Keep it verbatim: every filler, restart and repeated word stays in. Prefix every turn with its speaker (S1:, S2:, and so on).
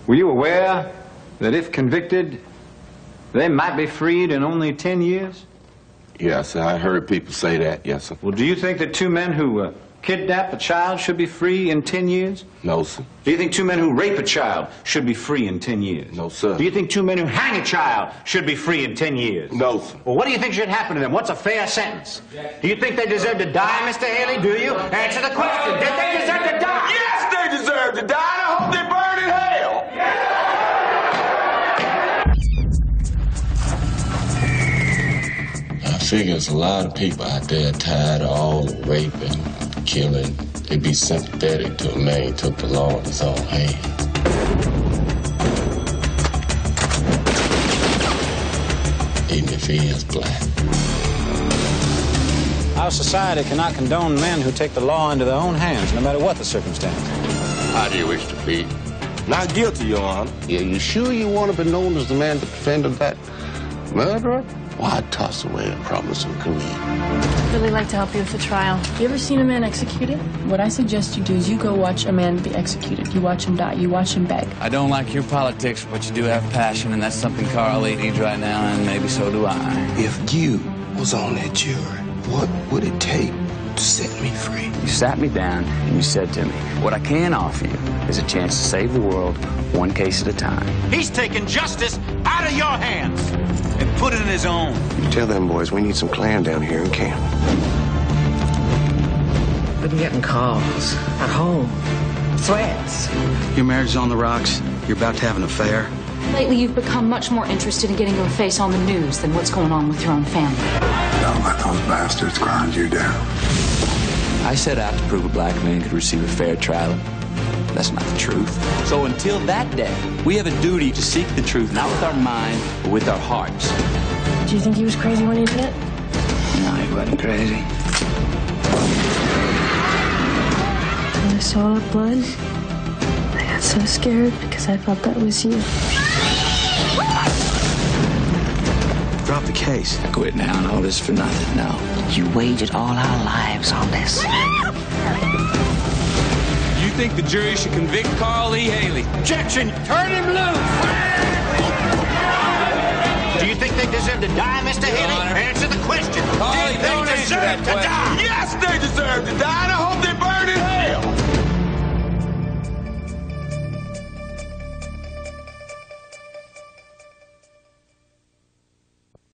S1: Were you aware that if convicted, they might be freed in only ten years?
S2: Yes, sir. I heard people say that, yes, sir.
S1: Well, do you think that two men who uh, kidnap a child should be free in ten years?
S2: No, sir.
S1: Do you think two men who rape a child should be free in ten years?
S2: No, sir.
S1: Do you think two men who hang a child should be free in ten years?
S2: No, sir.
S1: Well, what do you think should happen to them? What's a fair sentence? Do you think they deserve to die, Mister Haley? Do you? Answer the question. Did they deserve to die?
S2: Yes, they deserve to die, and I hope they burn in hell.
S3: I figure there's a lot of people out there tired of all the raping, killing. They'd be sympathetic to a man who took the law in his own hands. Even if he is black.
S1: Our society cannot condone men who take the law into their own hands, no matter what the circumstances.
S3: How do you wish to plead?
S2: Not guilty, Your Honor.
S3: Yeah, you sure you want to be known as the man that defended that murderer? Why toss away a promising career?
S4: I'd really like to help you with the trial. You ever seen a man executed? What I suggest you do is you go watch a man be executed. You watch him die. You watch him beg.
S5: I don't like your politics, but you do have passion, and that's something Carl Lee needs right now, and maybe so do I.
S3: If you was on that jury, what would it take to set me free?
S5: You sat me down, and you said to me, what I can offer you is a chance to save the world one case at a time.
S1: He's taking justice out of your hands and put it in his own.
S3: You tell them boys we need some clan down here in camp.
S6: I've been getting calls at home, threats.
S7: Your marriage is on the rocks. You're about to have an affair.
S8: Lately, you've become much more interested in getting your face on the news than what's going on with your own family.
S9: Don't let those bastards grind you down.
S5: I set out to prove a black man could receive a fair trial. That's not the truth. So until that day, we have a duty to seek the truth, not with our mind, but with our hearts.
S4: Do you think he was crazy when he did it?
S5: No, he wasn't crazy.
S4: When I saw the blood, I got so scared because I thought that was you.
S7: Drop the case.
S5: I quit now, and all this for nothing, no.
S6: You wagered all our lives on this.
S5: You think the jury should convict Carl Lee Haley?
S1: Objection! Turn him loose! Do you think they deserve to die, Mister Haley?
S5: Honor.
S1: Answer the question.
S5: Carl,
S1: Did
S5: don't
S1: they
S5: answer
S1: deserve
S5: that
S1: to
S5: question.
S1: die?
S2: Yes, they deserve to die, and I hope they burn in hell.